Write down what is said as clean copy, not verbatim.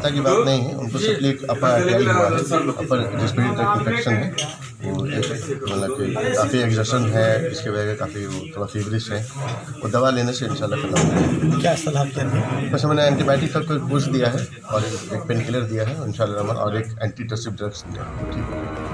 चिंता की बात नहीं है, उनको सिर्फ एक अपर अटैक हुआ है, अपर रेस्पिरेटरी ट्रैक्ट इन्फेक्शन है, मतलब कि काफ़ी एग्जर्शन है, इसके वजह से काफ़ी थोड़ा फीवरिश है, वो दवा लेने से इंशाल्लाह खत्म हो जाएगा। क्या सलाह देंगे? बस मैंने एंटीबायोटिक का कोर्स दिया है और एक पेन किलर दिया है इंशाल्लाह, और एक एंटी टर्सिव ड्रग्स दिया है। ठीक है।